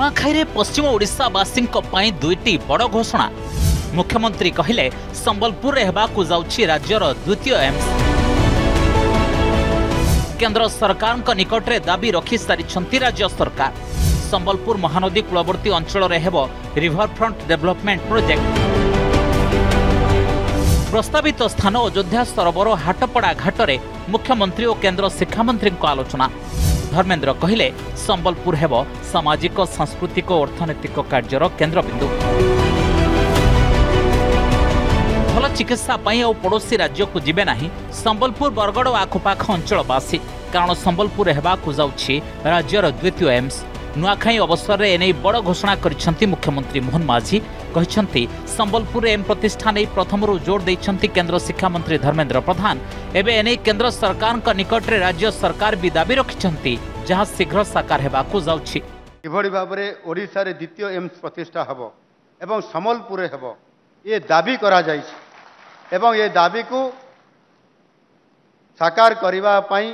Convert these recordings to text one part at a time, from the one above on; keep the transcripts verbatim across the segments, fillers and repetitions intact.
नुआखाई पश्चिम ओडिशावासी दुईटी बड़ घोषणा। मुख्यमंत्री कहले संबलपुर हेबाकु जाउछि राज्यर द्वितीय एम्स। केंद्र सरकार का निकट में दाबी रखि सारी राज्य सरकार। संबलपुर महानदी कूलवर्ती अंचल हेबो रिवरफ्रंट डेवलपमेंट प्रोजेक्ट। प्रस्तावित स्थान अयोध्या सरोवर हाटपड़ा घाटरे मुख्यमंत्री और केंद्र शिक्षामंत्री आलोचना। धर्मेंद्र कहले संबलपुर हेबो सामाजिक सांस्कृतिक और अर्थनैतिक कार्यर केन्द्रबिंदु। भल चिकित्सा और पड़ोशी राज्य को जीवे नहीं संबलपुर बरगड़ और आखपाख अंचलवासी, कारण संबलपुर हेबाकु जाउछि राज्यर द्वितीय एम्स। नुआखाई अवसर में एने बड़ घोषणा करिसेंति मुख्यमंत्री मोहन माझी। कहिसेंति संबलपुर एम प्रतिष्ठा नहीं प्रथमरु जोर देइसेंति केंद्र शिक्षा मंत्री धर्मेंद्र प्रधान। एबे एने केंद्र सरकार का निकट रे राज्य सरकार भी दाबी रखिसेंति जहां शीघ्र साकार हेबाकु जाउछि। किभଳି भाबरे ओडिसा रे द्वितीय एम्स प्रतिष्ठा हबो एवं संबलपुर हेबो ये दाबी करा जाइछि एवं ये दाबी को साकार करबा पई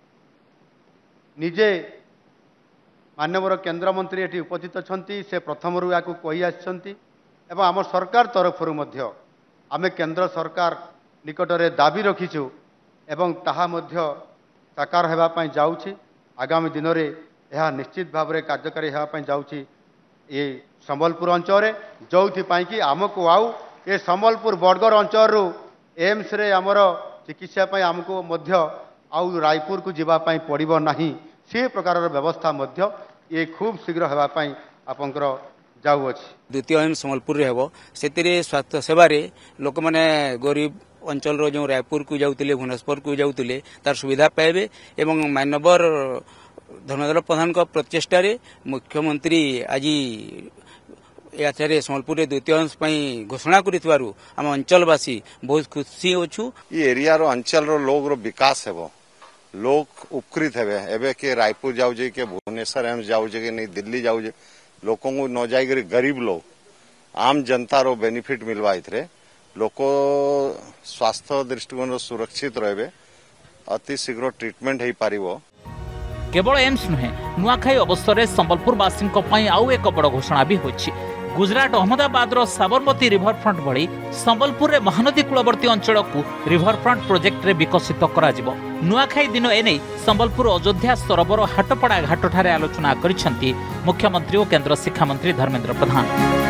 निजे माननीय केंद्र मंत्री एटी उपस्थित अछंती। से प्रथमरु याकू कहि आछंती एवं आम सरकार तरफरु मध्य आमे केंद्र सरकार निकट रे दाबी रखिछु एवं ताहा मध्य साकार हेबा पई जाउछि। आगामी दिन रे यह निश्चित भाव में कार्यकारी हेबा पई जाउछि ये संबलपुर अंचल रे, जोथि पई कि आमको आउ ये संबलपुर बरगड़ अंचल एम्स रे आमर चिकित्सा पई आमको मध्य आउ रायपुर को जीवा पई पड़िबो नाही। से प्रकार व्यवस्था मध्य ये खूब शीघ्र हेबा पई आपनकर जाउअछि। द्वितीय एम्स संबलपुर रे हेबो सेतिरे स्वास्थ्य सेवा रे लोक माने गरीब अंचल रो जो रायपुर को जाउतिले भुवनेश्वर को जाउतिले तार सुविधा पाइबे एवं मानवर धर्मेंद्र प्रधान का प्रचेष्टा रे मुख्यमंत्री आज यात्रे संबलपुर द्वितीय अंश घोषणा करितबारु आम अंचलवासी बहुत खुशी होछु। ये एरिया रो अंचल रो लोग रो विकास हेबो, लोग उपकृत हेबे। एबे के रायपुर जाउ जे के भुवनेश्वर एम्स जाउ जे के नहीं दिल्ली जाउ जे लोकों को न जाई करे गरीब लोग आम जनता रो बेनिफिट मिलवा इथरे लोको स्वास्थ्य दृष्टिकोण सुरक्षित रहबे, अति शीघ्र ट्रीटमेंट हेई पारिबो। केवल एम्स नुहे नुआखाई अवसर में संबलपुरवासी आउ एक बड़ घोषणा भी होछि। गुजरात अहमदाबाद साबरमती रिवरफ्रंट भली संबलपुर में महानदी कूलवर्ती अंचल को रिवरफ्रंट प्रोजेक्ट रे विकसित करा जिवो। नुआखाई दिन एने संबलपुर अयोध्या सरोवर हाटपड़ा घाट ठारे आलोचना करिसेंति मुख्यमंत्री और केंद्र शिक्षा मंत्री धर्मेंद्र प्रधान।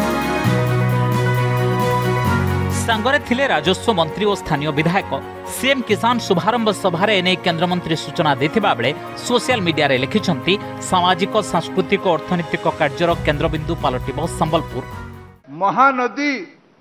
सांगरे थिले राजस्व मंत्री और स्थानीय विधायक। सीएम किसान शुभारंभ सभा एने केंद्र मंत्री सूचना देथिबा बेले सोशल मीडिया रे लिखिछंती सामाजिक सांस्कृतिक और अर्थनैतिक कार्यर केन्द्रबिंदु पलटिबो संबलपुर। महानदी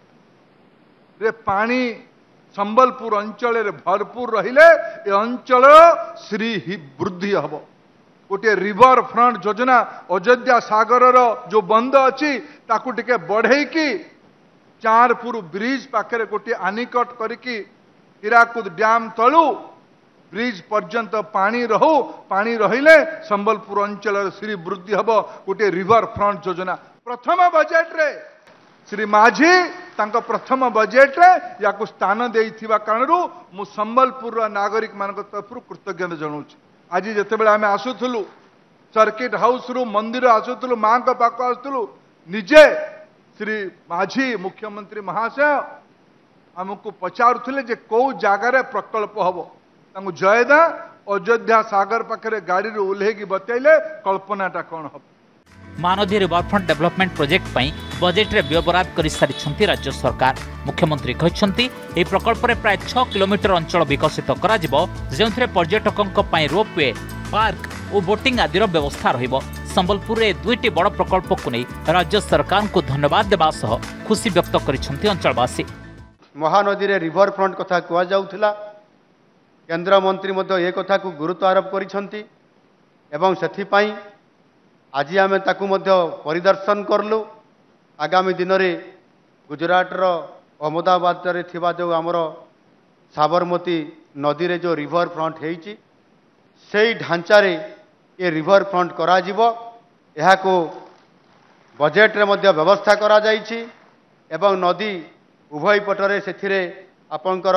रे पानी संबलपुर अंचल रे भरपूर रहिले ए अंचल श्री वृद्धि हबो। गोटे रिवर फ्रंट योजना अयोध्या सागर रो जो बंद अछि ताकू टिके बढ़ेई की चारपुर ब्रिज पाखे गोटे आनिकट करिकी हीराकुद डैम तलु ब्रिज पर्यंत पानी रहू, पानी रहिले संबलपुर अंचल श्री वृद्धि हब। गोटे रिवर फ्रंट योजना प्रथम बजेट रे श्री माझी तांको प्रथम बजेट रे याकू स्थान देइथिबा कारणरू मु संबलपुर नागरिक मान तरफ कृतज्ञता जनाऊँ। आज जितेबाला आम आसुलु सर्किट हाउस रु मंदिर आसुलु माँ का पाक आसुलु निजे श्री माझी मुख्यमंत्री महाशय आमको पचारुले जे कौ जगार प्रकल्प हम जयदा अयोध्या सागर पाखे गाड़ी ओह्लैकी बतैले कल्पनाटा कौन हम। महानदी रिवरफ्रंट डेवलपमेंट प्रोजेक्ट पई बजेट रे व्यवराद कर सारी राज्य सरकार। मुख्यमंत्री कहते यह प्रकल्प रे प्राय छह किलोमीटर अंचल विकसित करा जिवो, जेउथरे पर्यटकों पई रोपवे पार्क और बोटिंग आदि व्यवस्था रहिबो। संबलपुर में दुईटी बड़ प्रकल्प को नहीं राज्य सरकार को धन्यवाद देवा सह खुशी व्यक्त करिसेंति अंचलवासी। महानदी रे रिवर फ्रंट कथा कुआ जाउथिला, केंद्र मंत्री मध्य ए कथा को गुरुत्व आरोप करिसेंति एवं सेथि पई आज आमे ताकू मध्य परिदर्शन करलु। आगामी दिन रे गुजरात रो अहमदाबाद रे थिबा जो हमर साबरमती नदी रे जो रिवर फ्रंट हेइची सेई ढांचा रे ये रिवर फ्रंट करा जिवो। यहा को बजेट रे मध्य व्यवस्था करा जाइछि एवं नदी उभय पटरे सेथिरे आपनकर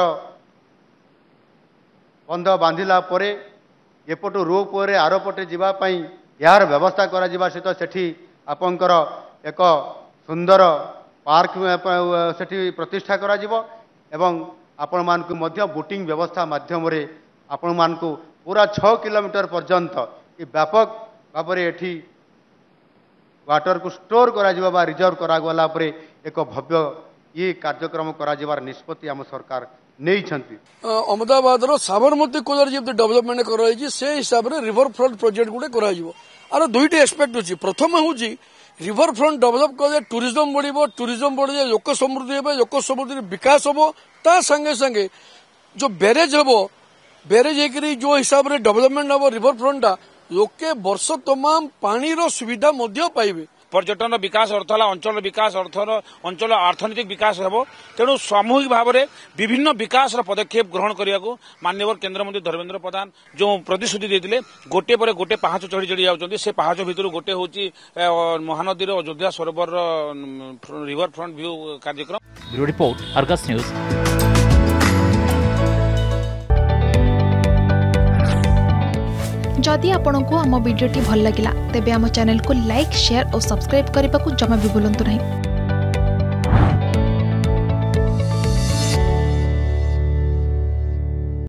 बंध बांधिला परे एपटू रोप रे आर पटे जीवा पई यार व्यवस्था करा जिबा सहित सेठी आपणकर एक सुंदर पार्क सेठी प्रतिष्ठा करा जिवो एवं आपण मानकु मध्य बोटिंग व्यवस्था माध्यम रे आपण मानकु पूरा छह किलोमीटर पर्यंत ये व्यापक भाव में एठी वाटर को स्टोर करा जिवो बा रिजर्व करा गला परे एक भव्य ये कार्यक्रम करा जिवार निष्पत्ति आम सरकार नहीं छंती। अहमदाबाद रो साबरमती कोलर जे डेवलपमेंट कराई से हिसाब रे रिवर फ्रंट प्रोजेक्ट गुटे करा जिवो आरो दुईटी एस्पेक्ट अछि प्रथम होची रिवर फ्रंट डेवलप कले टूरिज्म बढ़िबो टूरिज्म बढ़िए लोक समृद्धि हेबे लोक समृद्धि विकास होबो ता संगे संगे जो बैरेज होबो बैरेज एकरी जो हिसाब रे डेवलपमेंट होबो रिवर फ्रंट लोके वर्ष तमाम पानी रो सुविधा मध्य पाइबे पर्यटन विकास अर्थ है अंचल विकास अर्थ अंचल अर्थनैतिक विकास हेबो तेणु सामूहिक भाव में विभिन्न विकास पदक्षेप ग्रहण करने को माननीय केंद्रमंत्री धर्मेंद्र प्रधान जो प्रतिश्रुति देते गोटे पर गोटे पहाच चढ़ी चढ़ी जाऊँच से पहाच भितर गोटे हूँ महानदी अयोध्या सरोवर रिवर फ्रंट व्यू कार्यक्रम। Report Argus news. जदि आपंक आम भिडी भल लगा तेब आम चैनल को लाइक शेयर और सब्सक्राइब करने को जमा भी भूलु नहीं।